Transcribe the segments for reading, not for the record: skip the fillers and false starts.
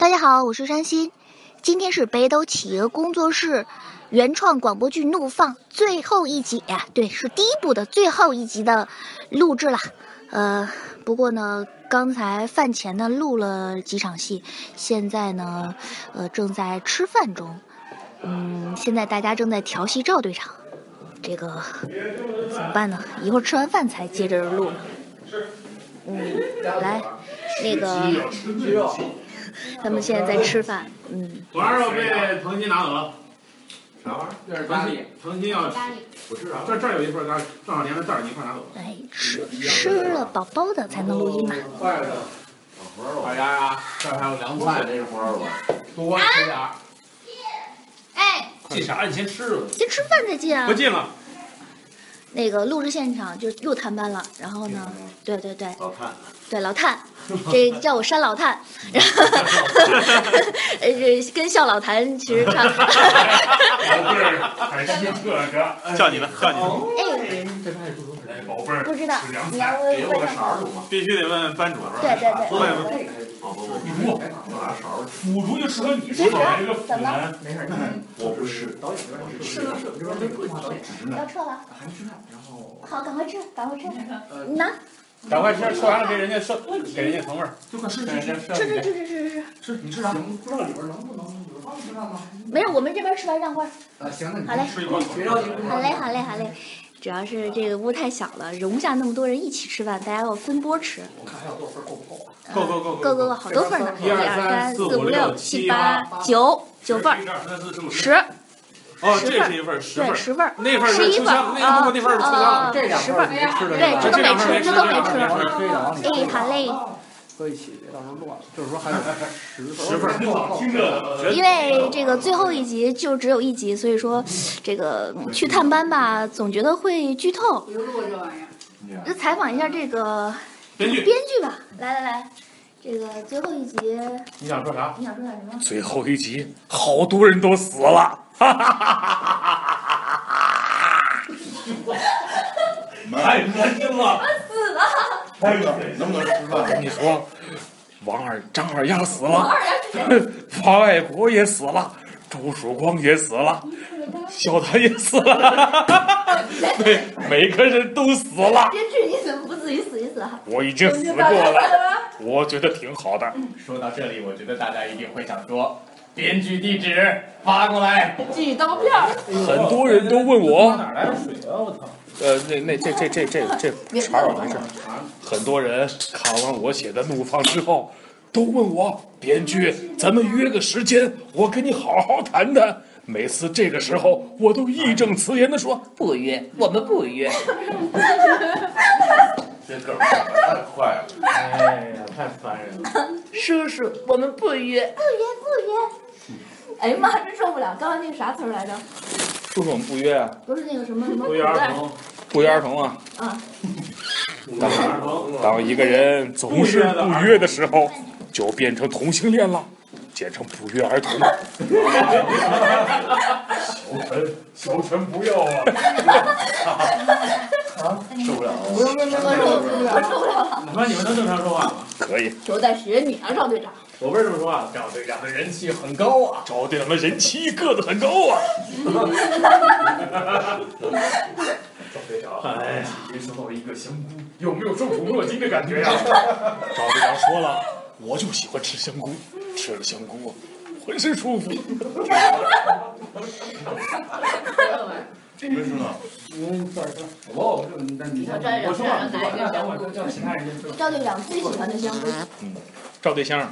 大家好，我是山新，今天是北斗企鹅工作室原创广播剧《怒放》最后一集呀，对，是第一部的最后一集的录制了。不过呢，刚才饭前呢录了几场戏，现在呢，正在吃饭中。现在大家正在调戏赵队长，这个怎么办呢？一会儿吃完饭才接着录呢。来，那个。他们现在在吃饭， 左羊肉被腾讯拿走了， 啥玩意儿？那是咖喱。 腾讯要我吃啥？ 这儿有一份咖喱，正好连着这儿你一块拿走。 哎，吃了饱饱的才能录音嘛。 坏了，小丫呀，这儿还有凉菜，这是活儿吧？多吃点儿。 哎， 进啥？你先吃了。 先吃饭再进啊。 不进了。 那个录制现场就又探班了，然后呢，对， 老探， 对老探，这叫我山老探，然后跟笑老谭其实差。 还是特哥，叫你们。 哎， 宝贝儿， 不知道，你要问勺主吗？ 必须得问班主是吧？ 对。 腐竹就适合你说的这个腐男。 没事，我不是。是。 要撤了。 还没吃饭，然后。 好，赶快吃。你拿。 赶快吃完了给人家给人家腾味儿。 就快吃， 吃， 你吃啥？不知道里边能不能有方吃饭吗？ 没事，我们这边吃完让位。 行，那你好嘞， 吃一口，别着急。 好嘞。主要是这个屋太小了，容不下那么多人一起吃饭，大家要分波吃。 我看还有多少份，够不够？ 够，好多份呢。 1、2、3、4、5、6、7、8、 9份，10。 哦，这是一份10份， 对，10份， 那份是 11份那份是粗粮， 这2份没吃的， 对，这都没吃。 哎， 好嘞。 搁一起，别到时候乱了。就是说还有10份， 听着。 因为这个最后一集就只有1集，所以说这个去探班吧，总觉得会剧透。就采访一下这个编剧吧，来。这个最后一集， 你想说啥？ 你想说点什么？ 最后一集，好多人都死了， 太恶心了！ 死了！ 太恶心，能不能吃饭？ 我跟你说，张二丫死了，王爱国也死了，周曙光也死了，小谭也死了，对，每个人都死了。 编剧，你怎么不自己死一死啊？ 我已经死过了，我觉得挺好的。 说到这里，我觉得大家一定会想说，编剧地址发过来， 寄刀片。 很多人都问我， 哪来的水啊？我操！ 这茬儿没事。很多人看完我写的《怒放》之后，都问我编剧，咱们约个时间，我跟你好好谈谈。每次这个时候，我都义正辞严地说不约，我们不约。 这梗太快了， 哎呀，太烦人了！ 叔叔，我们不约。哎呀妈，真受不了！刚才那个啥词儿来着？ 叔叔，我们不约啊？ 不是那个什么不约而同， 不约而同啊！ 啊！ 当一个人总是不约的时候，就变成同性恋了，简称不约而同。 小陈不要啊！ 受不了了。 不用，我受不了了。 你说你们能正常说话吗？ 可以。 我在学你啊，赵队长。 我不是这么说话， 赵队长的人气很高啊， 赵队长的人气个子很高啊。 赵队长， 哎呀， 接收到一个香菇，有没有受宠若惊的感觉呀？ 赵队长说了，我就喜欢吃香菇，吃了香菇浑身舒服。 没吃呢。 我说话， 等我叫其他人先说。 赵队长最喜欢的香菇。 赵对象，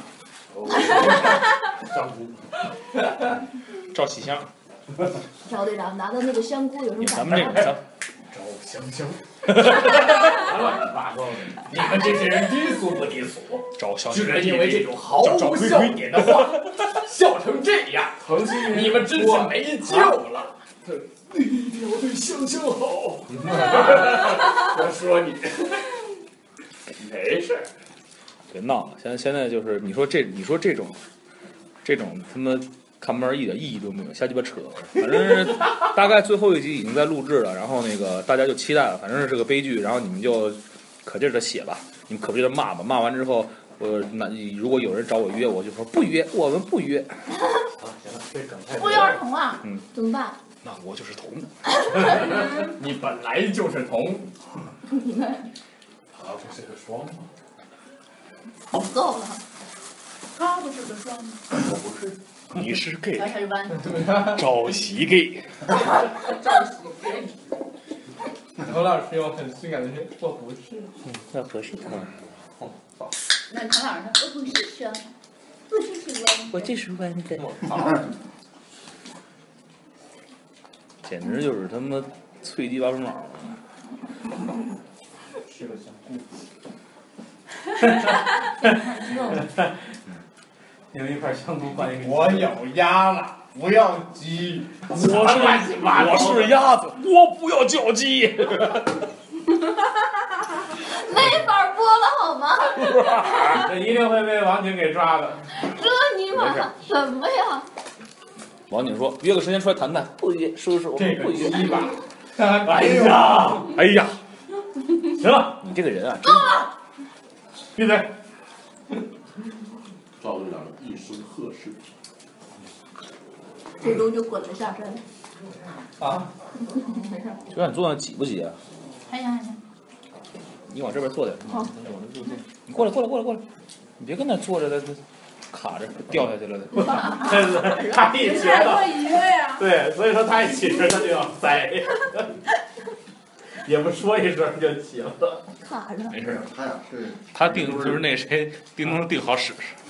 香菇， 赵喜香。 赵队长拿到那个香菇有什么咱感觉？ 们这个赵香香， 乱七八糟的。 你们这些人低俗不低俗？ 赵香居然因为这种毫无笑点的话，笑成这样，你们真是没救了。 一定要对香香好。 我说你，没事。 别闹了，现在就是你说这种他妈看门一点意义都没有，瞎鸡巴扯。反正是大概最后一集已经在录制了，然后那个大家就期待了，反正是个悲剧，然后你们就可劲儿的写吧，你们可劲儿的骂吧，骂完之后如果有人找我约，我就说不约，我们不约。 行了，这梗太不约而同啊？怎么办？ 那我就是同。 你本来就是同。 你们他不是个双吗？ 不够了。 他不是个双吗？ 我不是。 你是 gay， 他是弯。 赵喜 gay。 赵喜 gay。 何老师用很性感的声音，我不是。 那合适他。 那陈老师说我不是双，不是弯。 我就是弯的。简直就是他妈脆鸡巴猪脑。 是个香菇。用一块香菇换一个。我咬鸭了，不要鸡。 我是鸭子，我不要叫鸡。 没法播了好吗？ 这一定会被王景给抓的。 这尼玛什么呀？ 王景说约个时间出来谈谈，不约，叔叔我们不约。 鸡巴。哎呀， 哎呀， 行了， 你这个人啊， 够了。 闭嘴。 赵队长一声呵斥。 最终就滚了下山。 啊？ 没事。 就让你坐那挤不挤啊？ 还行还行。 你往这边坐点。 好。 你过来，你别跟那坐着的，卡着掉下去了的。 他一觉得。 一个呀。 对，所以说他一起身他就要栽，也不说一声就起了。 卡着。 没事， 他俩是。 他定就是那谁定能定好使。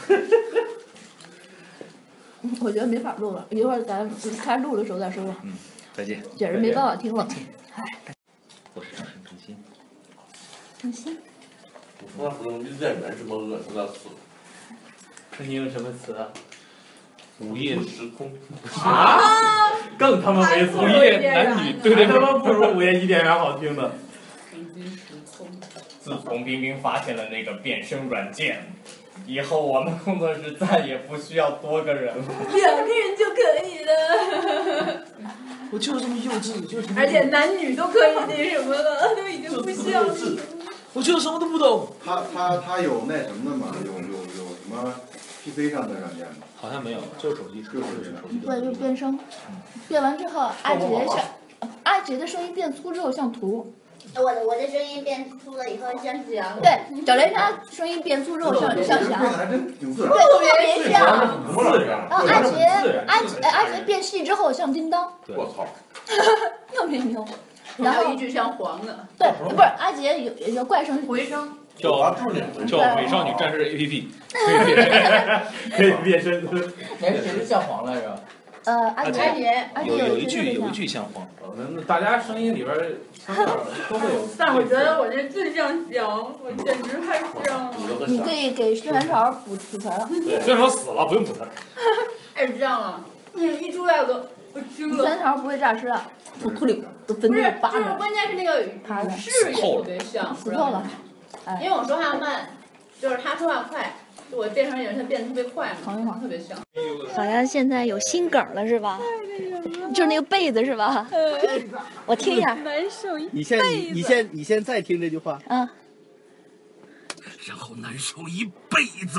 我觉得没法录了，一会儿咱开录的时候再说吧。 再见。 简直没办法听了。唉。 我是张真心。 真心。 我从来不用恋人什么恶心的词。 那你用什么词啊？ 午夜时空。 啊！更他妈没午夜男女，对， 他妈不如午夜一点燃好听的。 平均时空。 自从冰冰发现了那个变声软件，以后我们工作室再也不需要多个人了。 2个人就可以了。 我就是这么幼稚，就是。 而且男女都可以那什么了，都已经不需要了。 我就是什么都不懂。 他有那什么的吗？有什么 PC 上的软件吗？ 好像没有，就是手机， 就是手机。 对，就变声，变完之后，阿杰的声音变粗之后像图。 我的声音变粗了以后像翔。 对，小雷他声音变粗之后像翔。 还真挺自然。 对，特别像。 然后阿杰变细之后像叮当。 我操！ 特别牛。 然后一句像黄的。 对，不是阿杰有个怪声回声。 叫美少女战士 APP， 可以变身。 谁是像黄来着？ 阿杰有一句像黄。 那大家声音里边都会有。 但我觉得我这最像翔，我简直太像了。 你可以给宣传潮补词了。 对，宣传潮死了，不用补词。 太像了，一出来我惊了。 宣传潮不会诈尸啊，吐里都分不是， 那就是关键是那个语势也特别像， 死透了。 因为我说话慢，就是他说话快，就我变成人，他变得特别快嘛，特别像。 好像现在有新梗了是吧？就是那个被子是吧？我听一下。 难受一你先再听这句话。 嗯。 然后难受一辈子。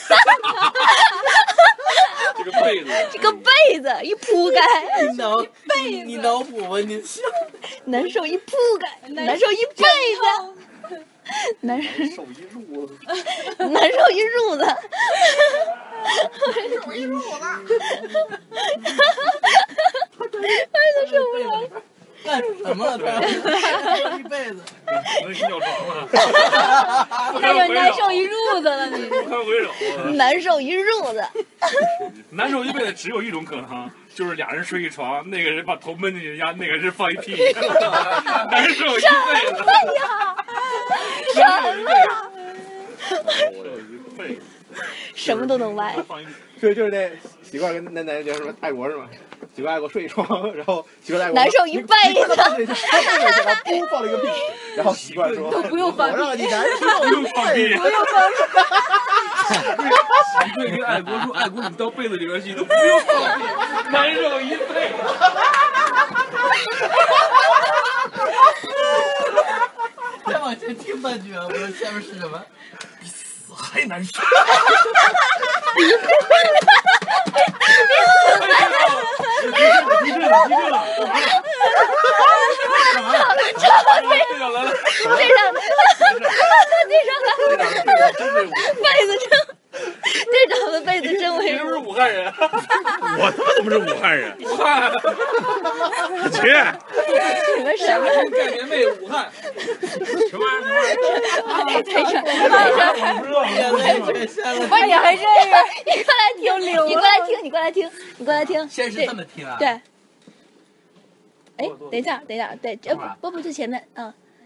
这个被子一铺盖， 你脑补吧你。 难受一铺盖，难受一辈子，难受一褥子，难受一褥子，受不了。 干什么了？他一辈子。 尿床了。 那就难受一褥子了，你。 不堪回首。 难受一褥子。 难受一辈子只有一种可能，就是俩人睡一床，那个人把头闷进去，那个人放一屁。难受一辈子。 什么呀？什么都能歪。 就是那习惯跟那叫什么泰国是吗？习惯爱国睡一床，然后习惯爱国难受一辈子。 他噗放了一个屁，然后习惯说都不用放屁， 我让你难受不用放屁， 不用放屁。 习惯跟爱国说，爱国你到被子里边去都不用放屁，难受一辈子。 再往前听半句啊，我说下面是什么？比死还还难受。地震了！ 队长的被子真威武。 你是不是武汉人？我他妈怎么是武汉人？武汉。去。 你们什么？ 盖棉被，武汉。什么玩意儿？ 不是你还认识？你过来听，你过来听。 先是这么听啊？ 对。哎，等一下，对，不，最前面，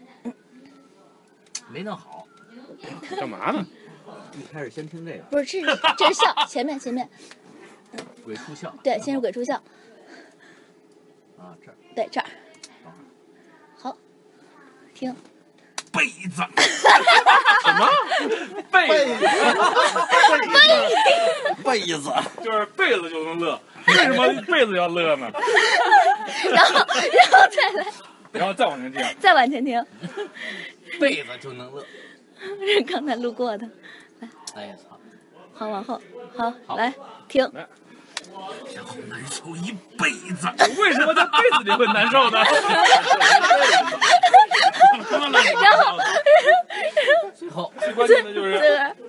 没弄好。 干嘛呢？ 一开始先听这个。 不是，这是笑，前面。 鬼畜笑。 对，先是鬼畜笑。 啊，这儿。 对，这儿。好，听。 被子。什么？被子。就是被子就能乐，为什么被子要乐呢？ 然后再来。 然后再往前听。 再往前听。 被子就能乐。 是刚才路过的。来。 哎呀操！ 好，往后，好，来听。 然后难受一辈子。为什么在被子里会难受呢？ 然后， 最后最关键的就是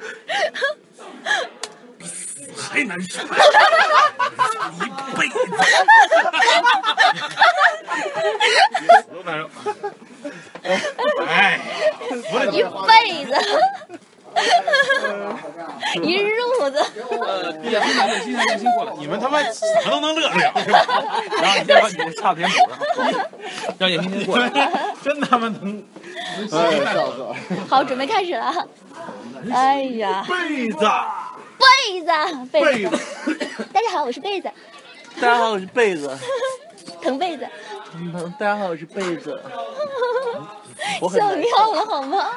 比死还难受，一辈子。多难受！哎， 一辈子。一褥子。 闭眼心过来，你们他妈怎么都能乐了，是吧？然后你再把你的差点补上，让眼睛过来，真他妈能。 笑死了。 好，准备开始了。哎呀， 被子。 大家好，我是被子。 大家好，我是被子。 腾被子。 大家好，我是被子。 笑尿了好吗？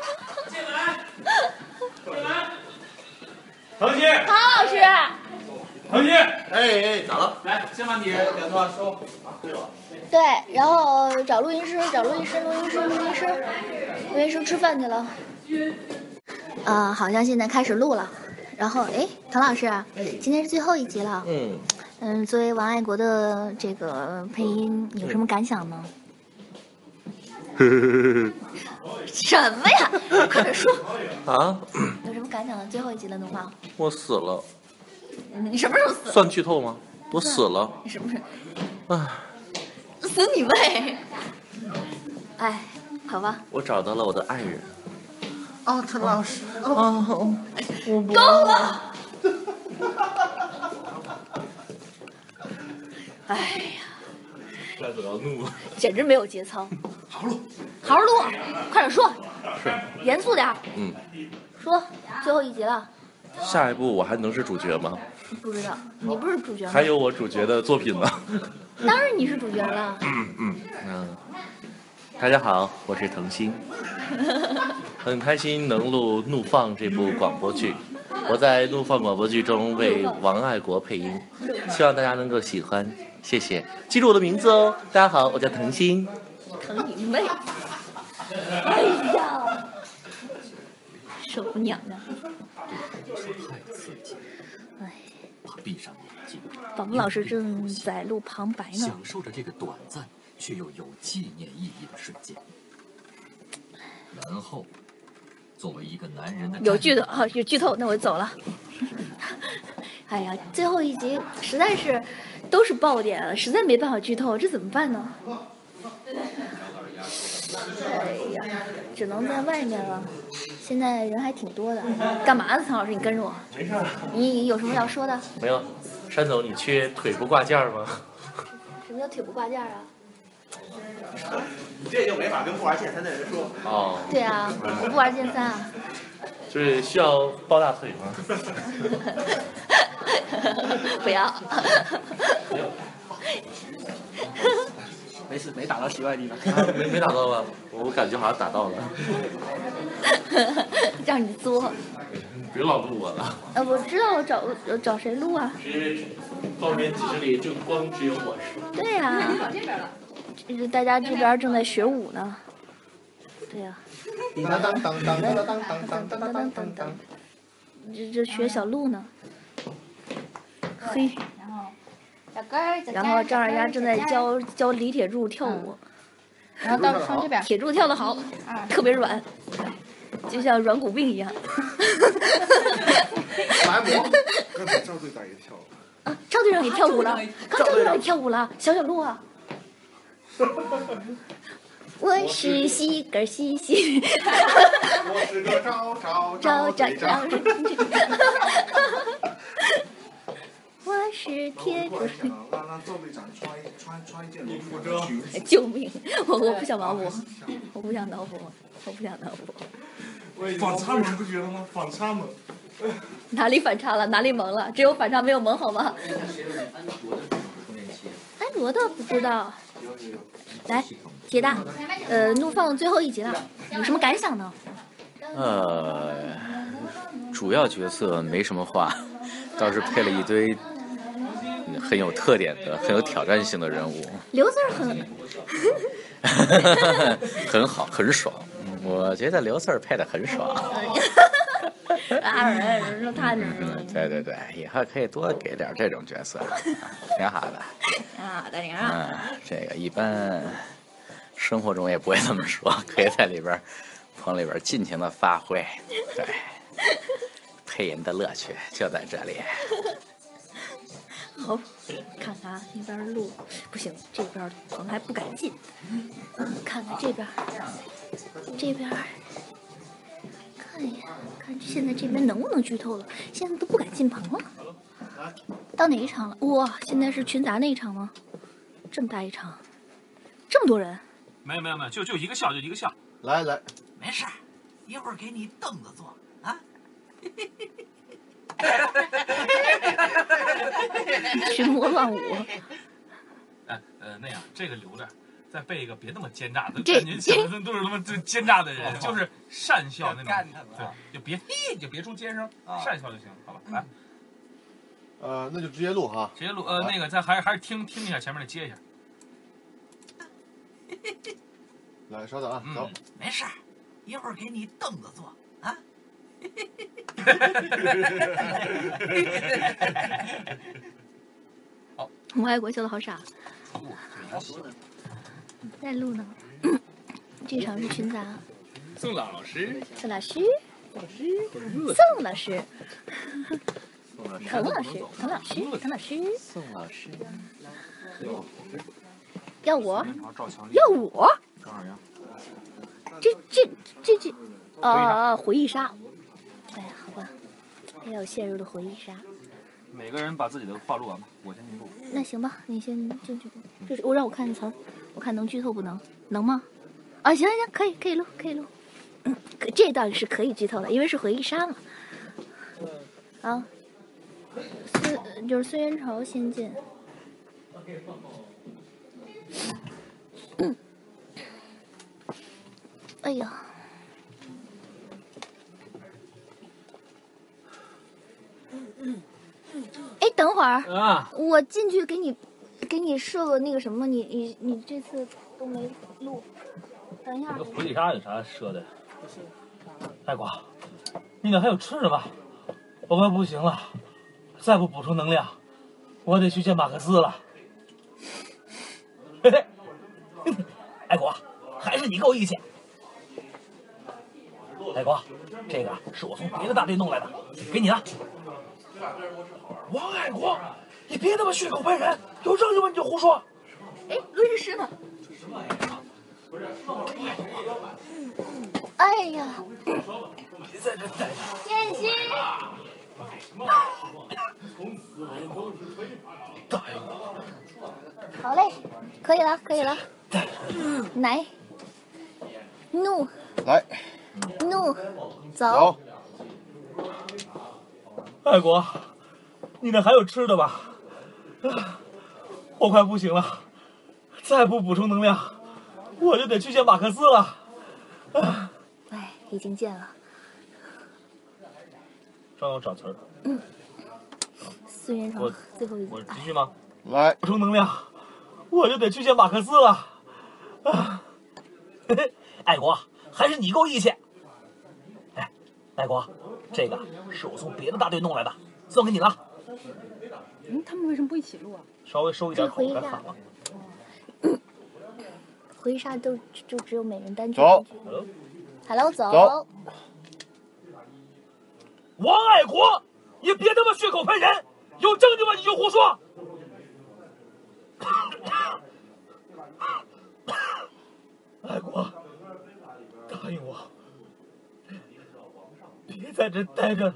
腾讯， 唐老师。 腾讯， 哎，咋了？ 来，先把你两段收。 对，然后找录音师吃饭去了。好像现在开始录了。然后，唐老师，今天是最后一集了。作为王爱国的这个配音，有什么感想呢？什么呀？快点说。 啊？ 有什么感想呢？最后一集的动画。 我死了。 你什么时候死？ 算剧透吗？我死了。 你什么时候？啊。 死你妹！哎，好吧。 我找到了我的爱人。 哦，陈老师。 够了。哎呀。 再不要怒了。 简直没有节操。 好好录， 快点说。 是。 严肃点。说，最后一集了。 下一部我还能是主角吗？ 不知道，你不是主角吗？ 还有我主角的作品呢。 当然你是主角了。 大家好，我是腾鑫，很开心能录《怒放》这部广播剧。我在《怒放》广播剧中为王爱国配音，希望大家能够喜欢，谢谢。记住我的名字哦，大家好，我叫腾鑫。 腾你妹！哎呀，手不痒痒。 太刺激了！ 哎， 闭上眼睛。 宝宝老师正在录旁白呢， 享受着这个短暂却又有纪念意义的瞬间。然后，作为一个男人的有剧透，那我就走了。哎呀，最后一集实在是都是爆点了，实在没办法剧透，这怎么办呢？哎呀，只能在外面了。现在人还挺多的，干嘛呢？唐老师，你跟着我。 没事。 你有什么要说的？ 没有，山总，你缺腿不挂件吗？ 什么叫腿不挂件啊？ 你这就没法跟不玩剑三的人说。哦。 对啊，我不玩剑三啊。 就是需要抱大腿吗？ 不要。 没事，没打到席外地方。没打到吧？我感觉好像打到了。 让你作。 别老录我了。 我知道，我找谁录啊？ 是因为报名几十里就光只有我是。 对呀。大家这边正在学舞呢。对呀。 当当当当当当当当当当当。 这学小鹿呢。嘿，然后张二丫正在教李铁柱跳舞， 然后到从这边， 铁柱跳得好，特别软，就像软骨病一样。 来我，刚才赵队长也跳了。 啊，赵队长也跳舞了，刚赵队长也跳舞了，小鹿啊。我是西根西西， 我是个赵队长。 我是铁柱。 让赵队长穿一件礼服装。 救命！我不想脑补，我不想脑补，我不想脑补。 反差萌不觉得吗？反差萌。 哪里反差了？哪里萌了？只有反差没有萌，好吗？安卓的不知道。来，铁大，怒放最后一集了，有什么感想呢？ 主要角色没什么话，倒是配了一堆很有特点的、很有挑战性的人物。 刘四儿很好，很爽。我觉得刘四儿配的很爽。 说他对，以后可以多给点这种角色，挺好的。 大玲这个一般生活中也不会这么说，可以在棚里边尽情的发挥。对，配音的乐趣就在这里。 好，看看那边路不行，这边棚还不敢进。看看这边，看一眼，看现在这边能不能剧透了？现在都不敢进棚了。到哪一场了？哇，现在是群杂那一场吗？这么大一场，这么多人？ 没有，就一个笑，就一个笑。 来， 没事，一会儿给你凳子坐啊。 群魔乱舞。 那样这个留着，再背一个别那么奸诈的，感觉讲的都是他妈最奸诈的人，就是善笑那种。对，就别出尖声，善笑就行，好吧？来， 那就直接录哈。 直接录，那个咱还是听一下前面的，接一下。 来，稍等啊，走。 没事，一会儿给你凳子坐啊。 我爱国笑的好傻。在录呢。这场是群杂。 宋老师。 滕老师。 宋老师。 要我？这回忆杀。哎呀，好吧，还有陷入的回忆杀。 每个人把自己的话录完吧，我先去录。 那行吧，你先进去。就是让我看词儿，我看能剧透不能？能吗？啊，行，可以录。这倒是可以剧透的，因为是回忆杀嘛。好，孙元朝先进。哎呀。哎，等会儿啊！我进去给你设个那个什么，你这次都没录，等一下。 回忆杀有啥设的？爱国，你那还有吃的吧？我快不行了，再不补充能量，我得去见马克思了。嘿嘿，爱国，还是你够义气。爱国，这个是我从别的大队弄来的，给你了。王爱国，你别他妈血口喷人，有证据吗你就胡说。 哎，论师呢？哎呀！ 别在这待着。 燕西。 答应我。 好嘞，可以了。来，怒。 来。 怒，走。 爱国，你那还有吃的吧？我快不行了，再不补充能量，我就得去见马克思了。 哎，已经见了。 正要找词儿。 孙元朝最后一句。 我继续吗？ 来， 补充能量，我就得去见马克思了。爱国，还是你够义气。哎，爱国， 这个是我从别的大队弄来的，送给你了。 他们为什么不一起录啊？ 稍微收一点口，该反了。 回杀就只有每人单句。 走。 Hello， 走。 王爱国，你别他妈血口喷人，有证据吗？你就胡说。爱国，答应我，别在这待着了。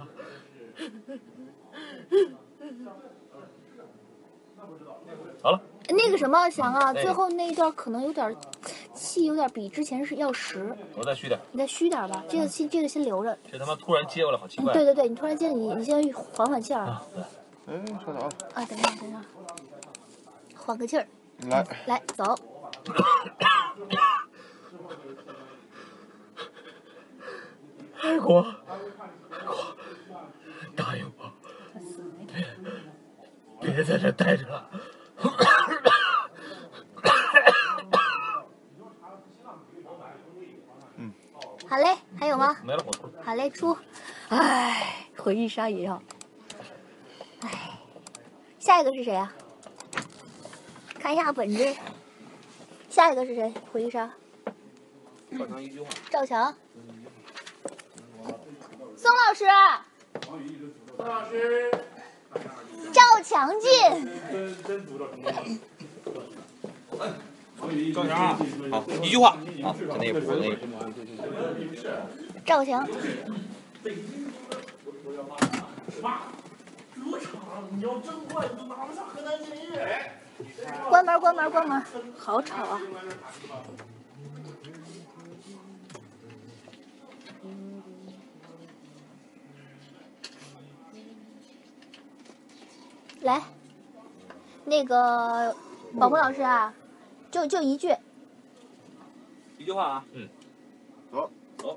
好了。 那个什么，翔啊，最后那一段可能有点气，有点比之前是要实。 我再虚点。 你再虚点吧，这个先留着。 这他妈突然接过来，好奇怪。 对对对，你突然接，你先缓气儿。 哎，稍等啊。 啊，等一下，缓个气儿。来，走。 爱国，答应我，别在这待着了。 好嘞，还有吗？ 没了，我出。 好嘞，出。唉，回忆杀也要。唉，下一个是谁啊？看一下本子。下一个是谁？回忆杀。 赵强一句话。 赵强。宋老师。 宋老师。 赵强进。 真读到什么？ 赵强啊，好，一句话，好， 那个补那个。 赵强。 主场你要争冠，你就拿不下河南建业。 关门，好吵啊！来，那个宝红老师啊，就一句。 一句话啊。走。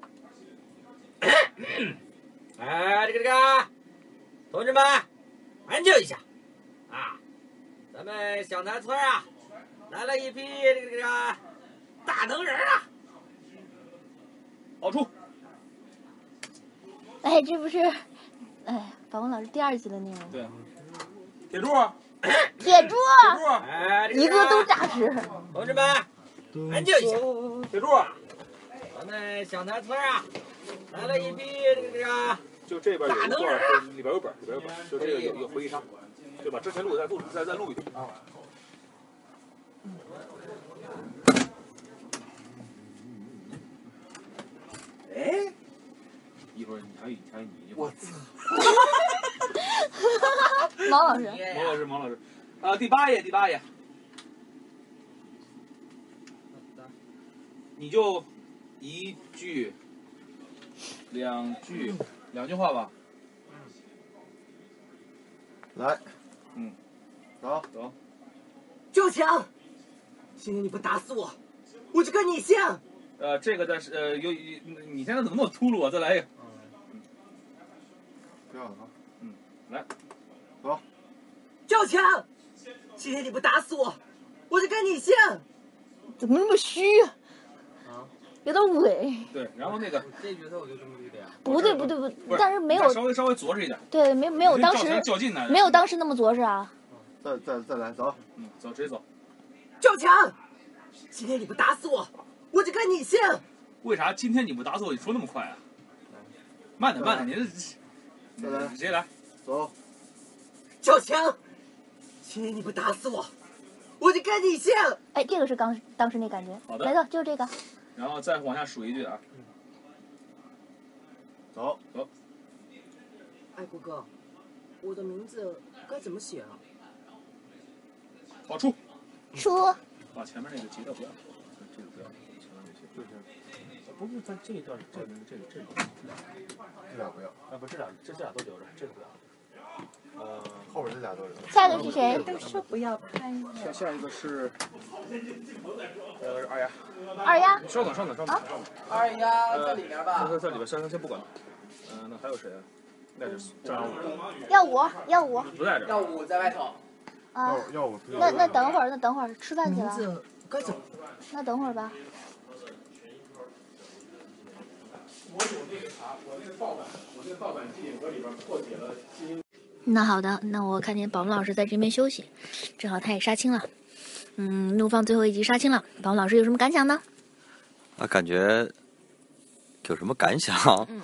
哎，这个，同志们，安静一下啊！咱们小南村啊，来了一批这个大能人啊！ 好处。 哎，这不是，哎，宝红老师第2集的内容。 对。铁柱。 铁柱。 哎， 一个都扎实。 同志们，安静一下。 铁柱。 咱们小南村啊，来了一批这个。 就这边有一段，里边有本，就这个有一个回忆杀，就把之前录的再录一遍啊。 哎， 一会儿你还有你， 我操！ 毛老师，第8页，你就1句、2句话吧。 来，走。 赵强，今天你不打死我，我就跟你姓。 这个的是你现在怎么那么秃噜啊？再来一个。 不要了啊。 来， 走。 赵强，今天你不打死我，我就跟你姓。 怎么那么虚啊？有点伪。 对，然后那个这角色我就这么捋的呀。 不对，但是没有稍微着实一点。 对，没有当时较劲呢， 没有当时那么着实啊。 再来，走。 走，直接走。 赵强，今天你不打死我，我就跟你姓。 为啥今天你不打死我？你说那么快啊？慢点，你这直接来。 走。 赵强，今天你不打死我，我就跟你姓。 哎，这个是当时那感觉。 好的。 来走，就是这个。 然后再往下数一句啊。走。 爱国哥，我的名字该怎么写啊？ 好出。 把前面那个截掉不要，这个不要，不是咱这一段这俩不要。 不，这俩都留着，这个不要。 后边这俩都留。 下一个是谁？ 都说不要拍。 下一个是二丫。 二丫。 稍等。 二丫在里面吧？ 在里边，先不管了。那还有谁啊？那是张耀武。 不在这儿。 耀武在外头。 啊。 耀武。 那等会儿吃饭去了。 名字该怎么？ 那等会儿吧。 我有那个啥，我那个盗版机顶盒里边破解了基因。 那好的，那我看见宝龙老师在这边休息，正好他也杀青了。怒放最后一集杀青了，宝龙老师有什么感想呢？ 感觉有什么感想？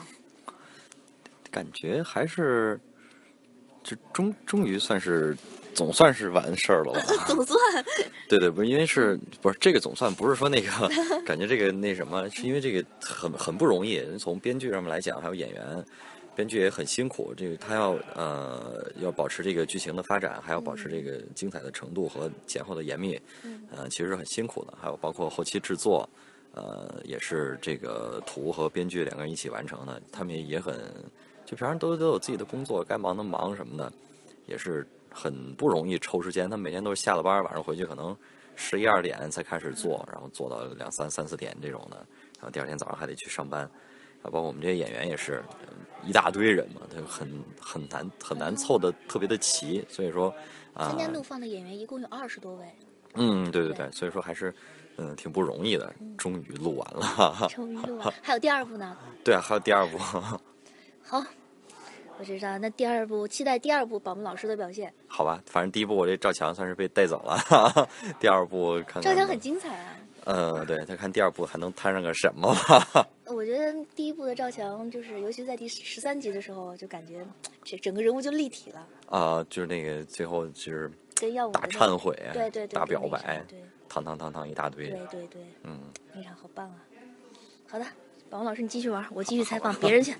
感觉还是这终于总算是完事儿了吧？ 总算。 对，不是因为不是这个总算不是说那个感觉这个那什么，是因为这个很不容易，从编剧上面来讲，还有演员。编剧也很辛苦，这个他要保持这个剧情的发展，还要保持这个精彩的程度和前后的严密，其实是很辛苦的。还有包括后期制作，也是这个图和编剧两个人一起完成的。他们也很，就平常都有自己的工作，该忙的忙什么的，也是很不容易抽时间。他每天都是下了班晚上回去可能11、12点才开始做，然后做到2、3、3、4点这种的，然后第二天早上还得去上班。包括我们这些演员也是一大堆人嘛，他很难凑得特别的齐，所以说参加怒放的演员一共有20多位。 对，所以说还是挺不容易的，终于录完了。 终于录完，还有第2部呢。 对啊，还有第2部。 好，我知道，那第2部期待第2部宝木老师的表现。 好吧，反正第1部我这赵强算是被带走了，第2部看看。 赵强很精彩啊。 对，再看第2部还能摊上个什么吧。 我觉得第1部的赵强，就是尤其在第13集的时候，就感觉这整个人物就立体了。 就是那个最后就是跟耀武大忏悔， 对， 大表白， 对， 堂一大堆。 对，那场好棒啊！好的，宝龙老师你继续玩，我继续采访别人去。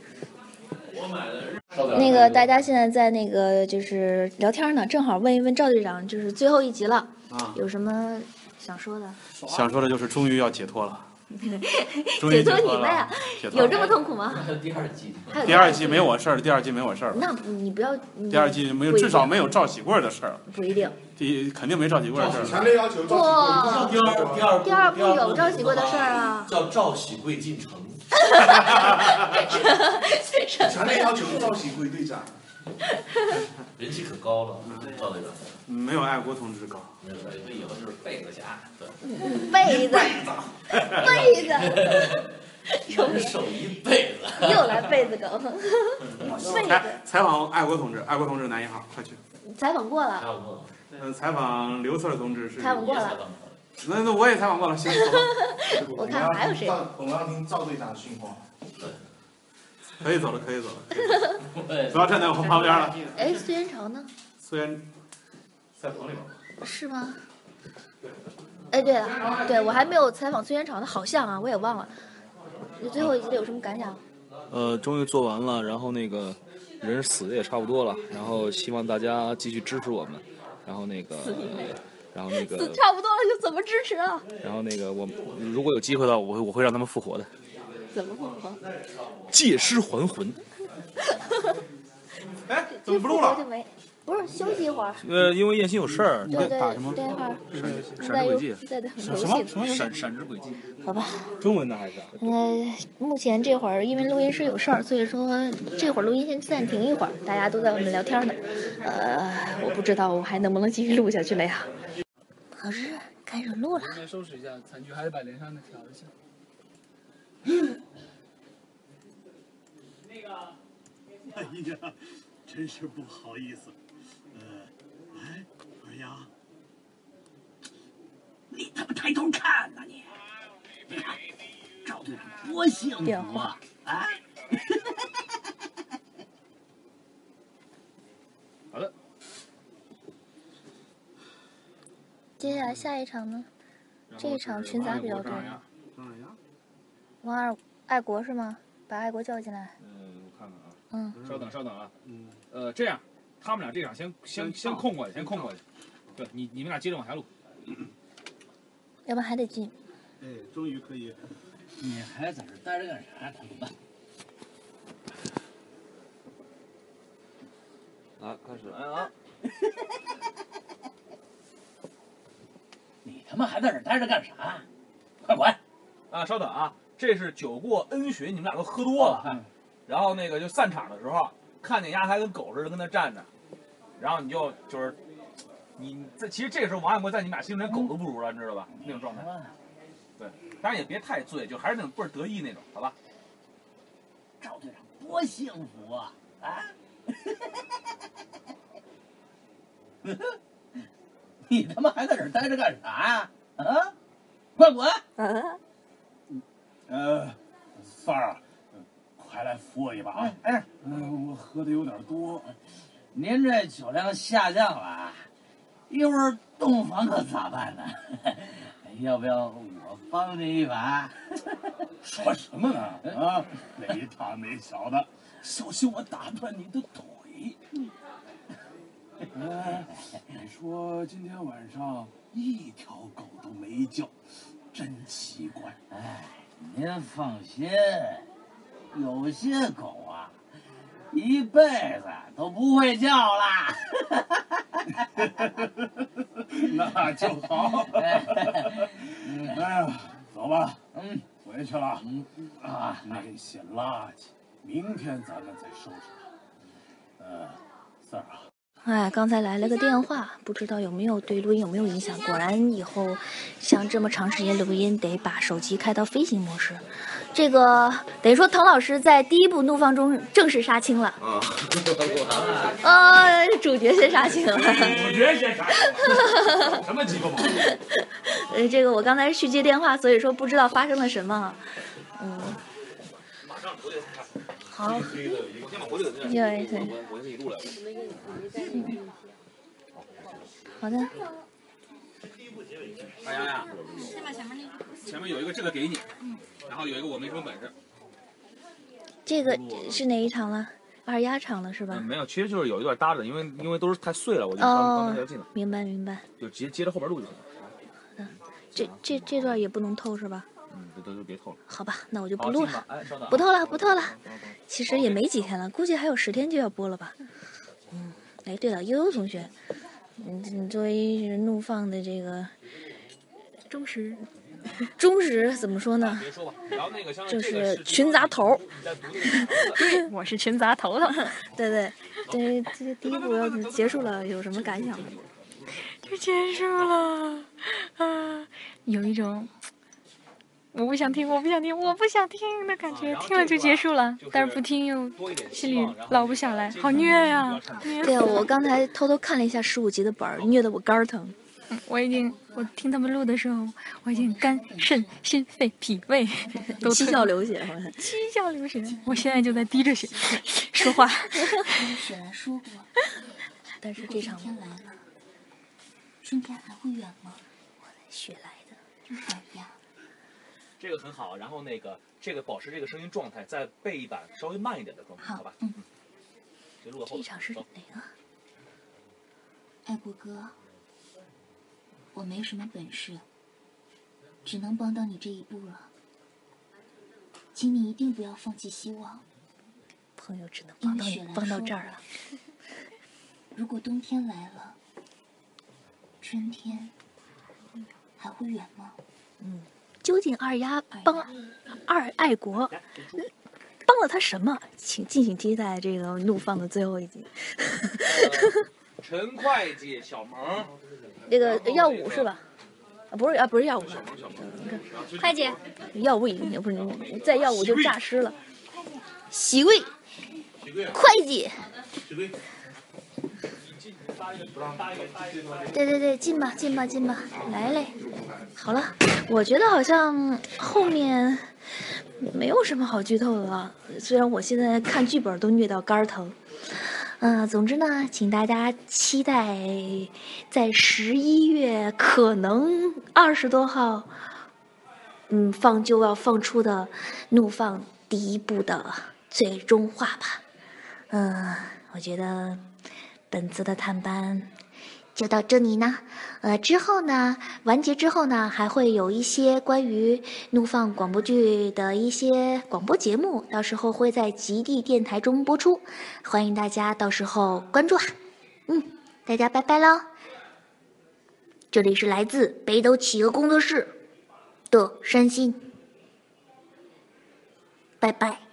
那个大家现在在那个就是聊天呢，正好问一问赵队长，就是最后一集了，有什么想说的？ 想说的就是终于要解脱了。 解脱你们呀？有这么痛苦吗？ 还有第2季。 第2季没我事儿，第2季没我事儿。 那你不要。 第2季没有，至少没有赵喜贵的事儿。 不一定。 肯定没赵喜贵的事儿。 强烈要求赵喜贵。 第二部有赵喜贵的事儿啊。 叫赵喜贵进城。 强烈要求赵喜贵队长。 人气可高了，赵队长。 没有爱国同志高。 那以后就是贝子侠。 贝子。 人手一辈子。 又来贝子梗。贝子。 采访爱国同志，爱国同志男1号，快去。 采访过了。 采访刘四同志是。 采访过了。 那我也采访过了，行，好吧。 我看还有谁？ 我们要听赵队长训话。 可以走了。不要站在我旁边了。 哎，孙元朝呢？ 孙元在棚里边。 是吗？哎，对了，对我还没有采访孙元朝呢，好像啊，我也忘了。你最后一集有什么感想？ 终于做完了，然后那个人死的也差不多了，然后希望大家继续支持我们，然后那个死差不多了，就怎么支持啊？ 然后那个我如果有机会的话，我会让他们复活的。 怎么复活？ 借尸还魂。 哎，怎么不录了？ 不是休息一会儿。 因为燕青有事儿。 对， 打什么？ 待会儿。 闪之轨迹。 什么？ 闪之轨迹。 好吧。 中文的还是？ 目前这会儿因为录音师有事儿，所以说这会儿录音先暂停一会儿，大家都在外面聊天呢。我不知道我还能不能继续录下去了呀。可是开始录了。 先收拾一下残局，还得把连上的调一下。 哎呀，真是不好意思。二丫，你他妈抬头看呐你！你看赵队长多幸福啊！啊！ 好的。 接下来下一场呢？这一场群杂比较多。王二爱国是吗？把爱国叫进来。 我看看啊。稍等啊。这样，他们俩这场先空过去，对，你们俩接着往下录。 要不然还得进。 哎，终于可以。 你还在这待着干啥？他们。 来，开始来啊！ 你他妈还在这待着干啥？快滚！ 啊，稍等啊，这是酒过恩巡，你们俩都喝多了，然后那个就散场的时候，看见丫还跟狗似的跟那站着，然后你就是你在，其实这个时候王爱国在你们俩心里连狗都不如了，你知道吧？那种状态。对，当然也别太醉，就还是那种倍儿得意那种，好吧？ 赵队长多幸福啊！啊！你他妈还在这儿待着干啥呀？啊！快滚！ 三儿，快来扶我一把啊！我喝的有点多。 您这酒量下降了啊，一会儿洞房可咋办呢？要不要我帮您一把？ 说什么呢？啊，没大没小的，小心我打断你的腿！你说今天晚上一条狗都没叫，真奇怪。 哎，您放心，有些狗啊，一辈子都不会叫啦。 那就好。哎呀，走吧。回去了。那些垃圾，明天咱们再收拾。三儿啊。 哎，刚才来了个电话，不知道有没有对录音有没有影响。果然以后像这么长时间录音，得把手机开到飞行模式。这个等于说唐老师在第一部《怒放》中正式杀青了。主角先杀青了。 主角先杀青。什么鸡巴毛病？ 这个我刚才去接电话，所以说不知道发生了什么。好。好的。 大丫呀，前面有一个这个给你，然后有一个我没什么本事。 这个是哪一场了？二丫场了是吧？ 没有，其实就是有一段搭着，因为都是太碎了，我就刚才进了。 明白明白。 就接着后边录就行。 好的，这段也不能透是吧？ 都别透了。 好吧，那我就不录了，不透了。其实也没几天了，估计还有10天就要播了吧。哎，对了，悠悠同学，你作为怒放的这个忠实怎么说呢？就是群杂头。 对，我是群杂头了。 对，这个第一部要结束了，有什么感想吗？ 就结束了啊，有一种我不想听的感觉，听了就结束了，但是不听又心里落不下来，好虐呀！ 对啊，我刚才偷偷看了一下15集的本，虐得我肝疼。 我听他们录的时候，我已经肝肾心肺脾胃都七窍流血，好像七窍流血。我现在就在滴着血说话。 雪兰说过， 但是这场春天来了，春天还会远吗？ 雪来的， 哎呀。 这个很好，然后这个保持这个声音状态，再背一版稍微慢一点的状态，好吧？这录到后。 这场是哪个？ 爱国哥，我没什么本事，只能帮到你这一步了。请你一定不要放弃希望。 朋友只能帮到这儿了。 如果冬天来了，春天还会远吗？ 究竟二丫帮爱国帮了他什么？请敬请期待这个怒放的最后一集。 陈会计小萌， 这个耀武是吧？不是耀武，会计耀武已经不是再耀武就诈尸了。喜贵会计。对，进吧，来嘞！好了，我觉得好像后面没有什么好剧透的了。虽然我现在看剧本都虐到肝疼。总之呢，请大家期待在11月可能20多号，就要放出的《怒放》第一部的最终话吧。我觉得本次的探班就到这里呢。之后呢，完结之后呢，还会有一些关于怒放广播剧的一些广播节目，到时候会在极地电台中播出，欢迎大家到时候关注啊。大家拜拜喽！这里是来自北斗企鹅工作室的山心，拜拜。